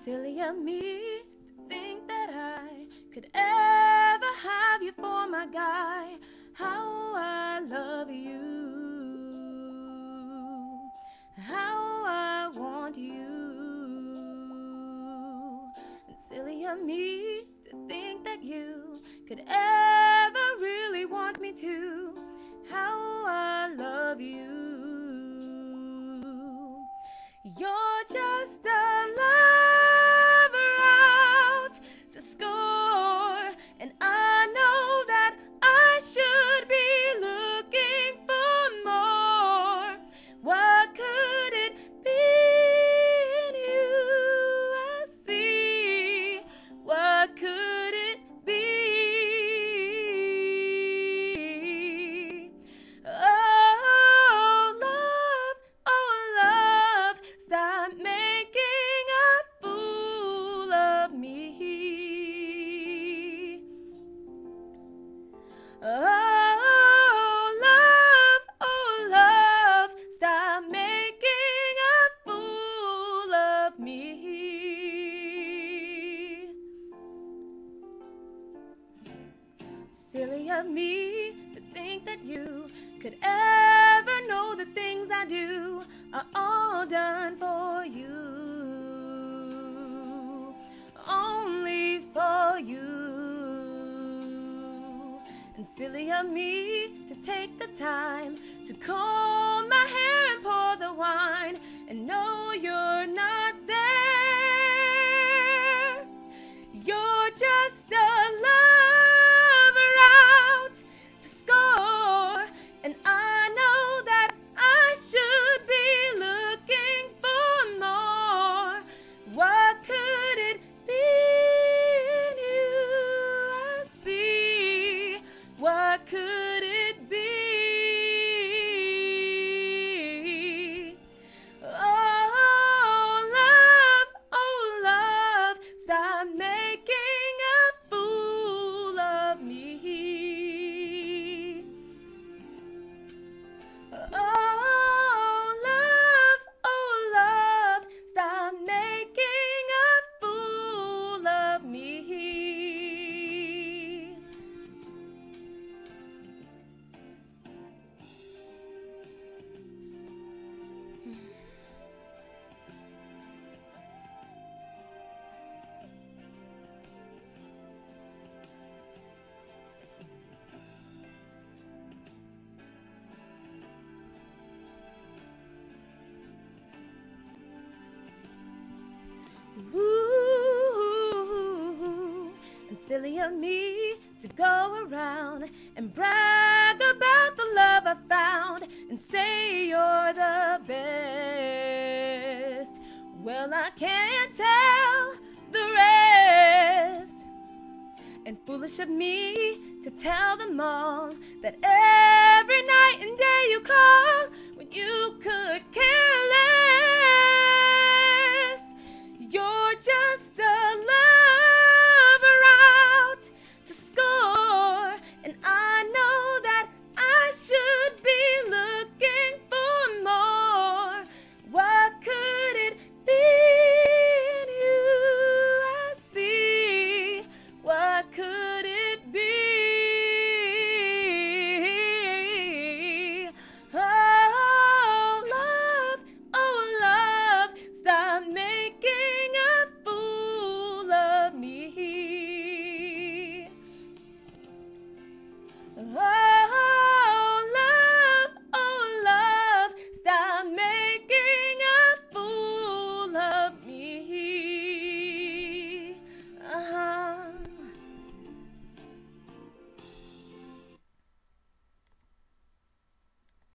Silly of me to think that I could ever have you for my guy. How I love you, how I want you. And silly of me to think that you could ever really want me to. How I love you. You're just a lover out to score, and I know that I should be looking for more. What could it be in you I see? What could it be? Oh love, stop making a fool of me. Oh love, stop making a fool of me. Silly of me to think that you could ever know the things I do are all done for you, only for you. And silly of me to take the time to comb my hair and pour the wine and know you're not there. You're just a lover out to score, and I know that I should be looking for more. What could it be in you I see? What could it be? Oh love, stop making a fool of me. Oh love, stop making a fool of me. Ooh, and silly of me to go around and brag about the love I found and say you're the best. Well, I can't tell the rest. And foolish of me to tell them all that every night and day you call when you could